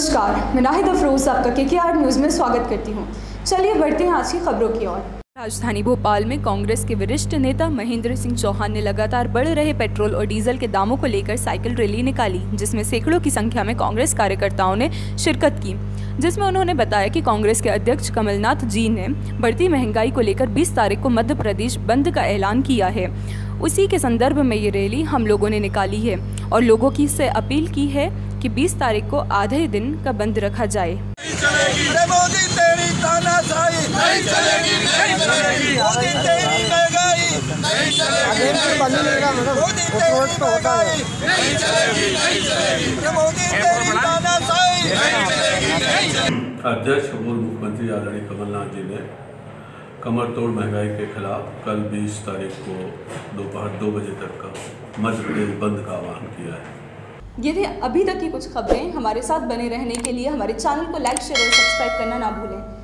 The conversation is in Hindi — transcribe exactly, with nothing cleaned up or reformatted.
नमस्कार, मैं नाहिद अफरोज आपका के के आर न्यूज़ में स्वागत करती हूँ। चलिए बढ़ते हैं आज की खबरों की ओर। राजधानी भोपाल में कांग्रेस के वरिष्ठ नेता महेंद्र सिंह चौहान ने लगातार बढ़ रहे पेट्रोल और डीजल के दामों को लेकर साइकिल रैली निकाली, जिसमें सैकड़ों की संख्या में कांग्रेस कार्यकर्ताओं ने शिरकत की, जिसमें उन्होंने बताया कि कांग्रेस के अध्यक्ष कमलनाथ जी ने बढ़ती महंगाई को लेकर बीस तारीख को मध्य प्रदेश बंद का ऐलान किया है। उसी के संदर्भ में ये रैली हम लोगों ने निकाली है और लोगों की से अपील की है कि बीस तारीख को आधे दिन का बंद रखा जाए। नहीं चलेगी, मोदी तेरी तानाशाही नहीं चलेगी, नहीं चलेगी, मोदी तेरी महंगाई नहीं चलेगी, मोदी तेरी महंगाई नहीं चलेगी, नहीं चलेगी, मोदी तेरी तानाशाही नहीं चलेगी, नहीं चलेगी। अध्यक्ष और मुख्यमंत्री आदरणीय कमलनाथ जी ने कमर तोड़ महंगाई के खिलाफ कल बीस तारीख को दोपहर दो बजे तक का मध्य प्रदेश बंद का आह्वान किया है। ये थे अभी तक की कुछ खबरें। हमारे साथ बने रहने के लिए हमारे चैनल को लाइक, शेयर और सब्सक्राइब करना ना भूलें।